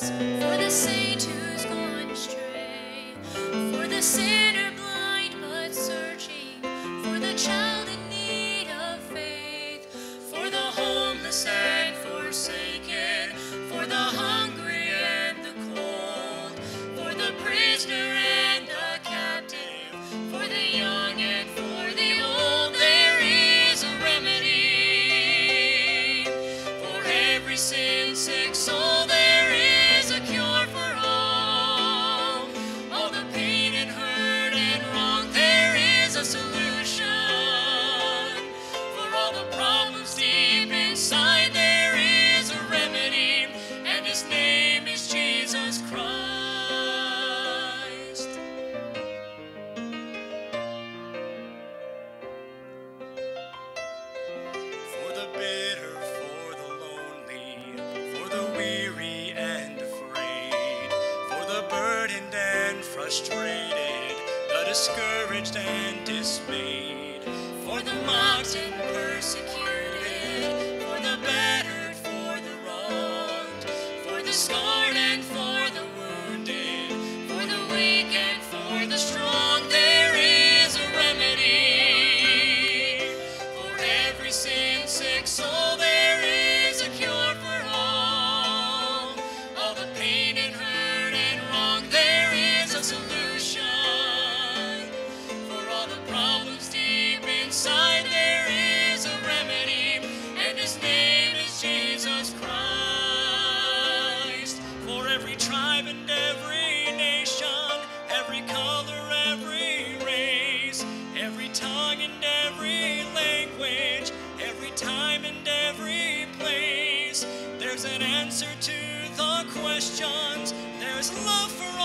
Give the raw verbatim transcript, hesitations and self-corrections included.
for the saint who's gone astray, for the sinner blind but searching, for the child in need of faith, for the homeless and forsaken, for the hungry and the cold, for the prisoner and the captive, for the young and for the old. There is a remedy for every sin-sick soul. There is a cure for all, all the pain and hurt and wrong. There is a solution for all the problems deep inside. There is a remedy, and his name is Jesus Christ. For the bitter, for the lonely, for the weary and afraid, for the burdened and frustrated, the discouraged and dismayed, for the mocked and persecuted, for the battered, for the wronged, for the scarred and for the wounded, for the weak and for the strong. There is a remedy for every sin-sick soul. There is a cure for all, all the pain and hurt and wrong. There is a solution for all the problems deep inside. There is a remedy, and his name is Jesus Christ. For every tribe and every nation, every color, every race, every tongue and every language, every time and every place, there's an answer to the questions. There's love for